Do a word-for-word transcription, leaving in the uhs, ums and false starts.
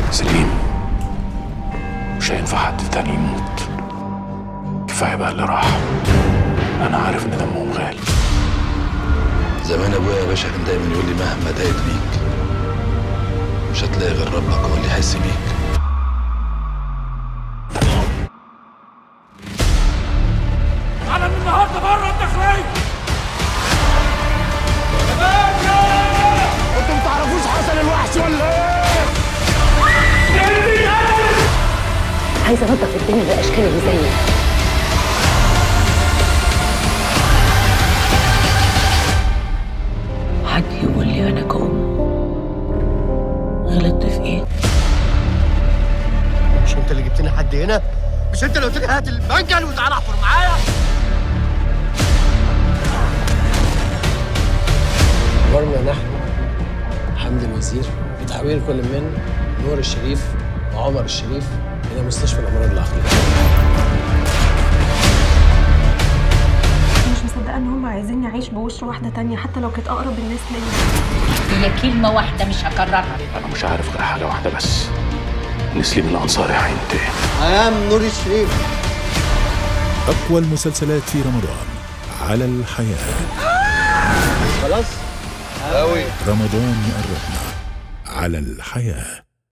سليم، مش هينفع حد تاني يموت. كفايه بقى اللي راح. انا عارف ان دمهم غالي. زمان ابويا يا باشا كان دايما يقول لي مهما ضايقت بيك مش هتلاقي غير ربك هو اللي يحس بيك. انا من النهارده بره الداخليه. انتوا ما تعرفوش حسن الوحش ولا ايه؟ عايزه انضف الدنيا بالاشكال اللي زيي. حد يقول لي انا كأم غلطت في ايه؟ مش انت اللي جبتني حد هنا؟ مش انت اللي قلت لي هات المنجل وتعالى احفر معايا؟ أخبارنا نحن حمد الوزير بتحويل كل من نور الشريف وعمر الشريف إلى مستشفى الأمراض العقلية. مش مصدقة إن هم عايزيني أعيش بوش واحدة تانية حتى لو كانت أقرب الناس ليا. هي كلمة واحدة مش هكررها. انا مش عارف غير حاجه واحده بس، ان سليم الانصاري هينتقم. أيام نور الشريف. أقوى المسلسلات في رمضان على الحياة. خلاص؟ أوي. رمضان يقربنا على الحياة.